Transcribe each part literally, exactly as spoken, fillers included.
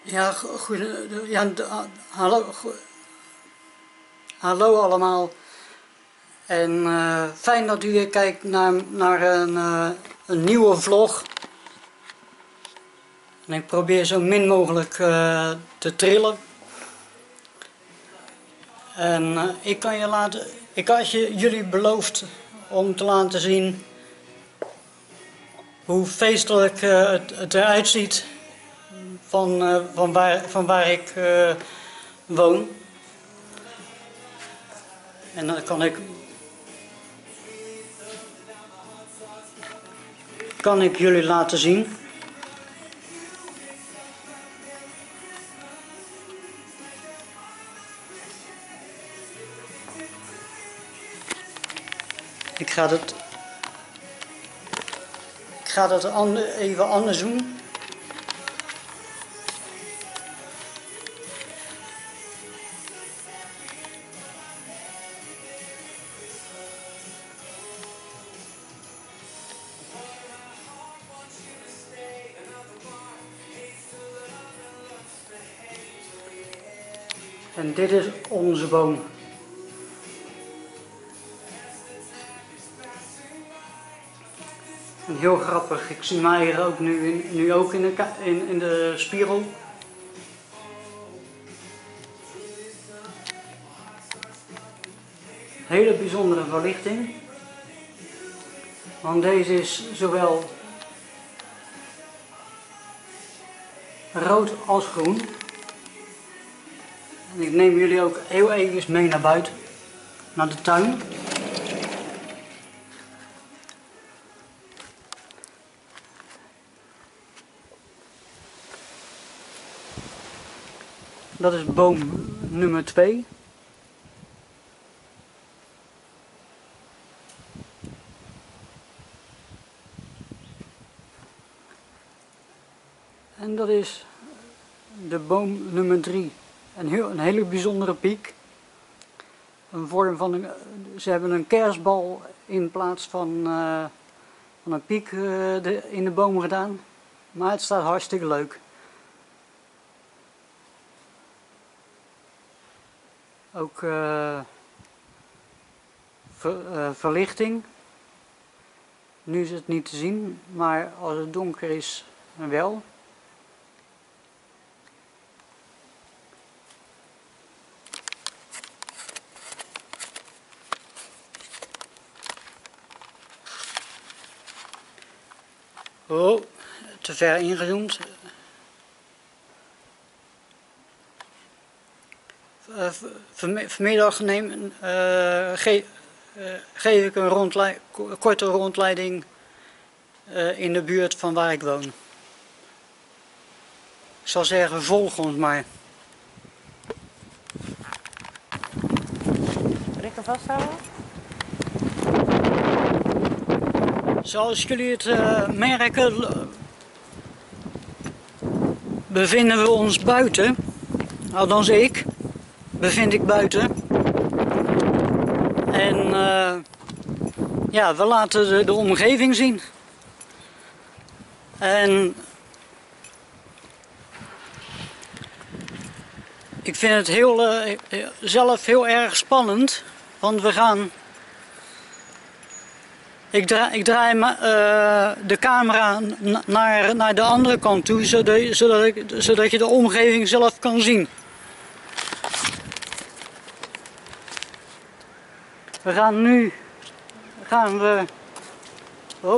Ja, goede, ja, hallo, go, hallo allemaal. En uh, fijn dat u weer kijkt naar, naar een, uh, een nieuwe vlog. En ik probeer zo min mogelijk uh, te trillen. En uh, ik kan je laten, ik had je, jullie beloofd om te laten zien hoe feestelijk uh, het, het eruit ziet van, uh, van, waar, van waar ik uh, woon. En dan kan ik, kan ik jullie laten zien. Ik ga het, ik ga het even anders doen. En dit is onze boom. En heel grappig, ik zie mij hier ook nu, in, nu ook in de, in, in de spiegel. Hele bijzondere verlichting. Want deze is zowel rood als groen. En ik neem jullie ook heel even mee naar buiten, naar de tuin. Dat is boom nummer twee. En dat is de boom nummer drie. Een, heel, een hele bijzondere piek. Een vorm van een, ze hebben een kerstbal in plaats van, uh, van een piek uh, de, in de boom gedaan. Maar het staat hartstikke leuk. Ook uh, ver, uh, verlichting. Nu is het niet te zien, maar als het donker is, wel. Oh, te ver ingezoomd. Uh, vanmiddag neem, uh, ge, uh, geef ik een rondlei, korte rondleiding uh, in de buurt van waar ik woon. Ik zal zeggen, volg ons maar. Moet ik er vasthouden? Zoals jullie het uh, merken, bevinden we ons buiten. Althans ik, bevind ik buiten. En uh, ja, we laten de, de omgeving zien. En ik vind het heel, uh, zelf heel erg spannend, want we gaan... Ik draai, ik draai uh, de camera naar, naar de andere kant toe, zodat, zodat, ik, zodat je de omgeving zelf kan zien. We gaan nu, gaan we, oh,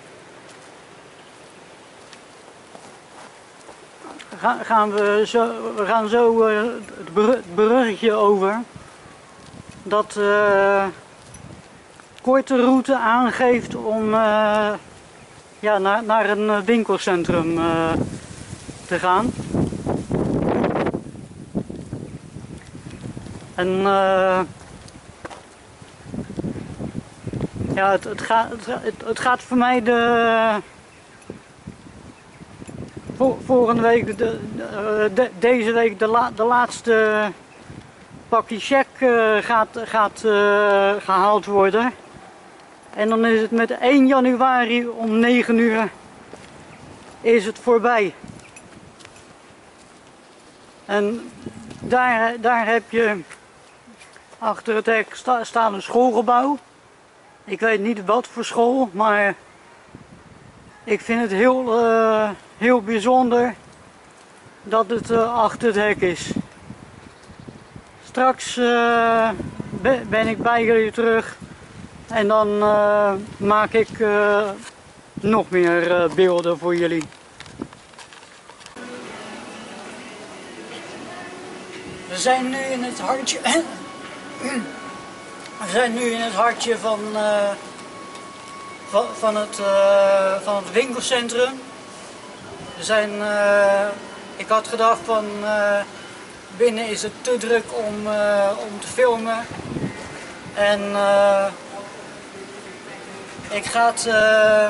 Ga, gaan we, zo, we gaan zo uh, het bruggetje over, dat uh, korte route aangeeft om uh, ja, naar, naar een winkelcentrum uh, te gaan. En uh, ja, het, het, gaat, het, het gaat voor mij de voor, volgende week, de, de, deze week de, la, de laatste pakje check uh, gaat, gaat uh, gehaald worden. En dan is het met één januari om negen uur is het voorbij. En daar, daar heb je achter het hek sta, staat een schoolgebouw. Ik weet niet wat voor school, maar ik vind het heel, uh, heel bijzonder dat het uh, achter het hek is. Straks uh, ben ik bij jullie terug en dan uh, maak ik uh, nog meer uh, beelden voor jullie. We zijn nu in het hartje, we zijn nu in het hartje van, uh, van, van, het, uh, van het winkelcentrum. We zijn, uh, ik had gedacht van uh, binnen is het te druk om, uh, om te filmen. En uh, ik ga het, uh,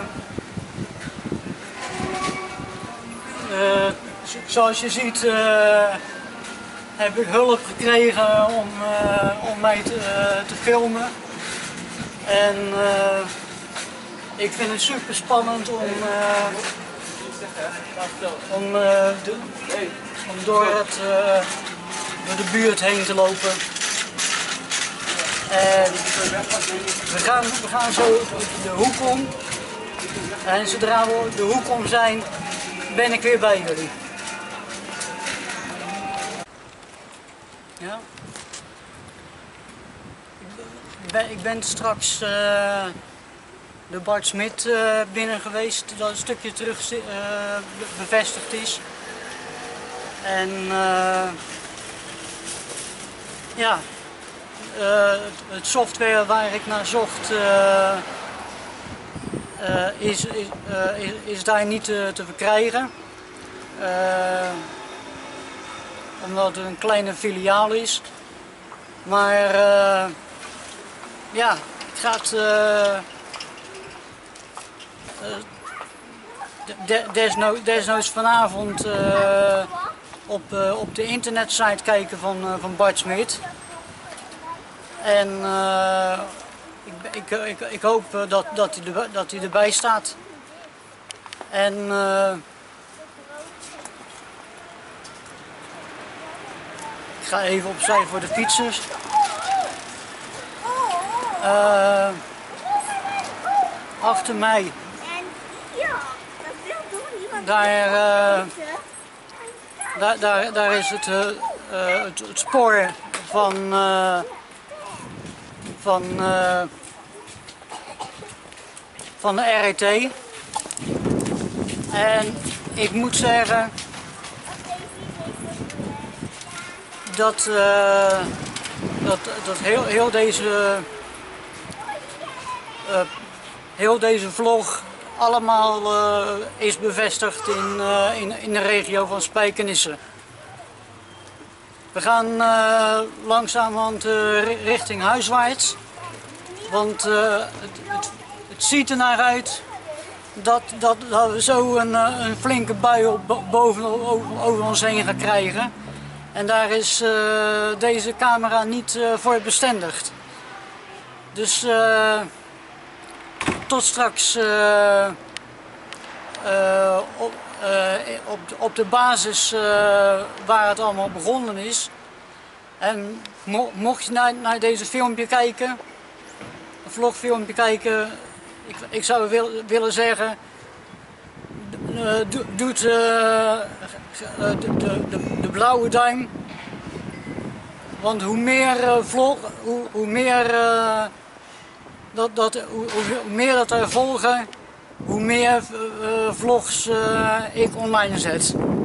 uh, zoals je ziet, uh, heb ik hulp gekregen om, uh, om mij te, uh, te filmen. En uh, ik vind het super spannend om, uh, om, uh, de, om door, het, uh, door de buurt heen te lopen. En we gaan, we gaan zo de hoek om. En zodra we de hoek om zijn, ben ik weer bij jullie. Ja. Ik ben, ik ben straks uh, de Bart Smit uh, binnen geweest, dat een stukje terug uh, bevestigd is. En uh, ja, uh, het software waar ik naar zocht uh, uh, is, is, uh, is, is daar niet te, te verkrijgen. Uh, omdat het een kleine filiaal is. Maar uh, ja, het gaat uh, de, desno, desnoods vanavond uh, op, uh, op de internetsite kijken van, uh, van Bart Smit. En uh, ik, ik, ik, ik hoop dat, dat, hij er, dat hij erbij staat. En uh, ik ga even opzij voor de fietsers. Uh, achter mij, daar, uh, daar, daar, daar is het, uh, uh, het, het spoor van, uh, van, uh, van de R E T. En ik moet zeggen dat, uh, dat, dat heel, heel deze uh, heel deze vlog allemaal uh, is bevestigd in, uh, in, in de regio van Spijkenisse. We gaan uh, langzamerhand uh, richting huiswaarts, want uh, het, het, het ziet er naar uit dat, dat, dat we zo een, een flinke bui op, boven over, over ons heen gaan krijgen. En daar is uh, deze camera niet uh, voor bestendigd. Dus uh, tot straks uh, uh, op, uh, op, op de basis uh, waar het allemaal begonnen is. En mo mocht je naar, naar deze filmpje kijken, een vlogfilmpje kijken, ik, ik zou wil, willen zeggen, uh, do, doet uh, de, de, de, de blauwe duim. Want hoe meer uh, vlog, hoe, hoe meer uh, dat, dat, hoe, hoe meer dat er volgen, hoe meer uh, vlogs uh, ik online zet.